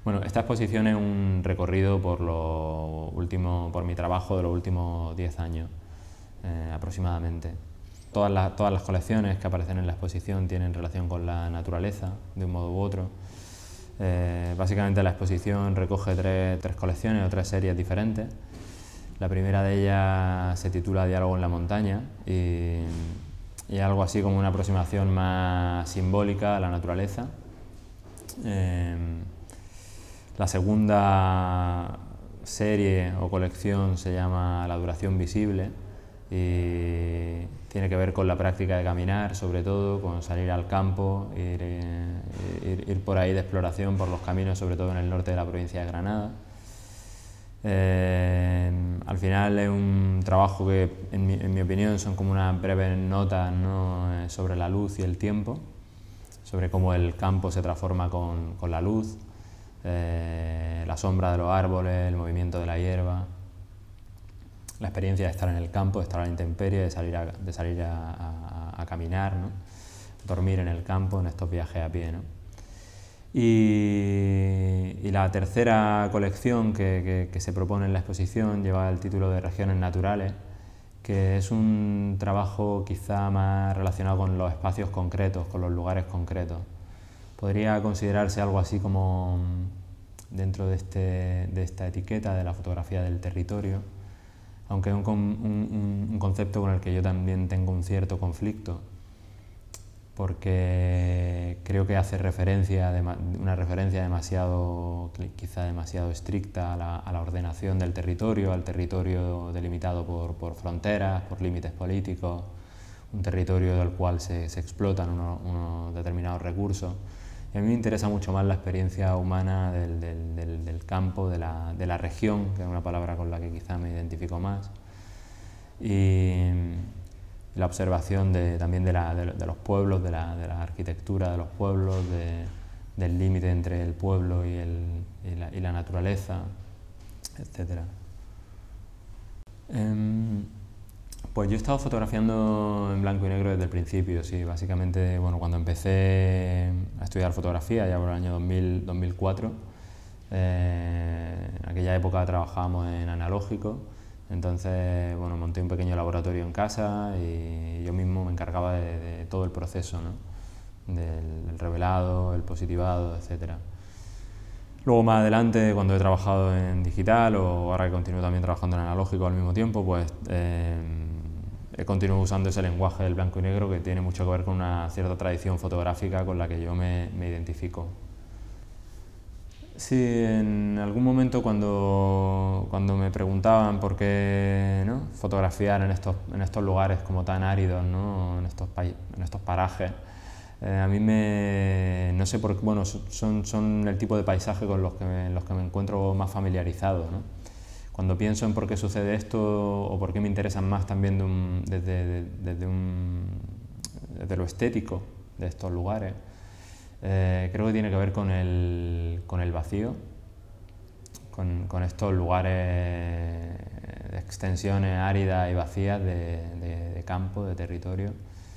Bueno, esta exposición es un recorrido por mi trabajo de los últimos 10 años, aproximadamente. Todas las colecciones que aparecen en la exposición tienen relación con la naturaleza, de un modo u otro. Básicamente la exposición recoge tres colecciones o tres series diferentes. La primera de ellas se titula Diálogo en la montaña y es algo así como una aproximación más simbólica a la naturaleza. La segunda serie o colección se llama La duración visible y tiene que ver con la práctica de caminar, sobre todo, con salir al campo, ir por ahí de exploración por los caminos, sobre todo en el norte de la provincia de Granada. Al final es un trabajo que, en mi opinión, son como unas breves notas, ¿no?, sobre la luz y el tiempo, sobre cómo el campo se transforma con la luz, la sombra de los árboles, el movimiento de la hierba, la experiencia de estar en el campo, de estar a la intemperie, de salir a caminar, ¿no?, dormir en el campo, en estos viajes a pie, ¿no? Y la tercera colección que se propone en la exposición lleva el título de Regiones Naturales, que es un trabajo quizá más relacionado con los espacios concretos, con los lugares concretos. Podría considerarse algo así como, dentro de esta etiqueta de la fotografía del territorio, aunque es un concepto con el que yo también tengo un cierto conflicto, porque creo que hace una referencia quizá demasiado estricta a la ordenación del territorio, al territorio delimitado por fronteras, por límites políticos, un territorio del cual se explotan unos determinados recursos. Y a mí me interesa mucho más la experiencia humana del campo, de la región, que es una palabra con la que quizá me identifico más, y la observación también de los pueblos, de la arquitectura de los pueblos, del límite entre el pueblo y la naturaleza, etc. Pues yo he estado fotografiando en blanco y negro desde el principio, sí. Básicamente, bueno, cuando empecé a estudiar fotografía, ya por el año 2004, en aquella época trabajábamos en analógico. Entonces, bueno, monté un pequeño laboratorio en casa y yo mismo me encargaba de todo el proceso, ¿no?, del revelado, el positivado, etc. Luego, más adelante, cuando he trabajado en digital, o ahora que continúo también trabajando en analógico al mismo tiempo, pues he continuado usando ese lenguaje del blanco y negro, que tiene mucho que ver con una cierta tradición fotográfica con la que yo me identifico. Sí, en algún momento cuando me preguntaban por qué, ¿no?, fotografiar en estos lugares como tan áridos, ¿no?, en estos parajes, a mí no sé por qué, bueno, son el tipo de paisaje con los que me encuentro más familiarizado, ¿no? Cuando pienso en por qué sucede esto o por qué me interesan más también desde lo estético de estos lugares, creo que tiene que ver con el vacío, con estos lugares de extensiones áridas y vacías de campo, de territorio.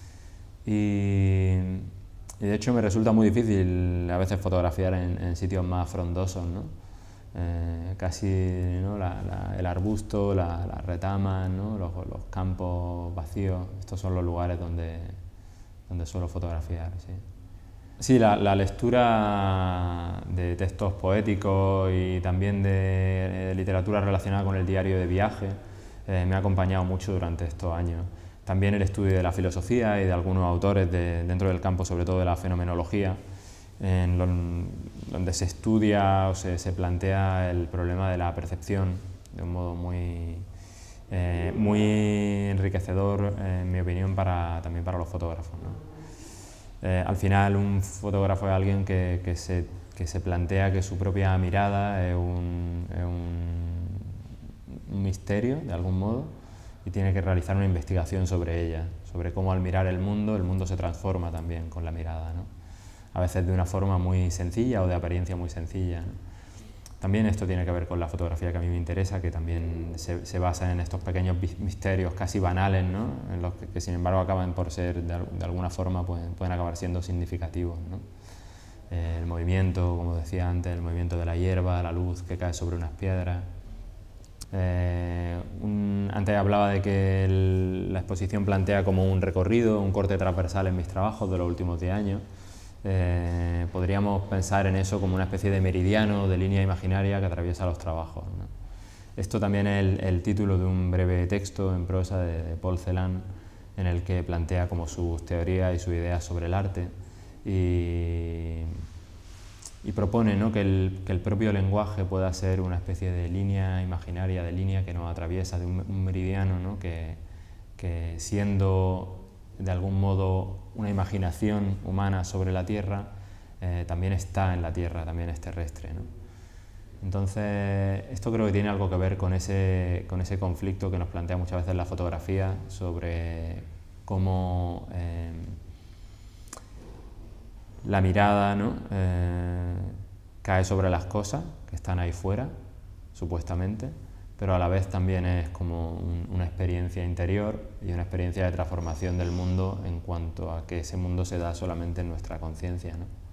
Y de hecho me resulta muy difícil a veces fotografiar en sitios más frondosos, ¿no? Casi, ¿no?, el arbusto, las retamas, ¿no?, los campos vacíos, estos son los lugares donde suelo fotografiar, sí. Sí, la lectura de textos poéticos y también de literatura relacionada con el diario de viaje me ha acompañado mucho durante estos años. También el estudio de la filosofía y de algunos autores dentro del campo, sobre todo de la fenomenología, donde se estudia o se plantea el problema de la percepción de un modo muy enriquecedor, en mi opinión, tambi't para los fotógrafos, ¿no? Al final, un fotógrafo es alguien que se plantea que su propia mirada es un misterio, de algún modo, y tiene que realizar una investigación sobre ella, sobre cómo al mirar el mundo se transforma también con la mirada, ¿no? A veces de una forma muy sencilla o de apariencia muy sencilla, ¿no? También esto tiene que ver con la fotografía que a mí me interesa, que también se basa en estos pequeños misterios casi banales, ¿no?, en los que sin embargo acaban por ser, de alguna forma, pueden acabar siendo significativos, ¿no? el movimiento, como decía antes, el movimiento de la hierba, la luz que cae sobre unas piedras. Antes hablaba de que la exposición plantea como un recorrido, un corte transversal en mis trabajos de los últimos 10 años. Podríamos pensar en eso como una especie de meridiano, de línea imaginaria que atraviesa los trabajos, ¿no? Esto también es el título de un breve texto en prosa de Paul Celan, en el que plantea como sus teorías y sus ideas sobre el arte y propone, ¿no?, que el propio lenguaje pueda ser una especie de línea imaginaria, de línea que nos atraviesa, de un meridiano, ¿no?, que siendo de algún modo una imaginación humana sobre la Tierra, también está en la Tierra, también es terrestre, ¿no? Entonces, esto creo que tiene algo que ver con ese conflicto que nos plantea muchas veces la fotografía sobre cómo la mirada, ¿no?, cae sobre las cosas que están ahí fuera, supuestamente, pero a la vez también es como una experiencia interior y una experiencia de transformación del mundo en cuanto a que ese mundo se da solamente en nuestra conciencia, ¿no?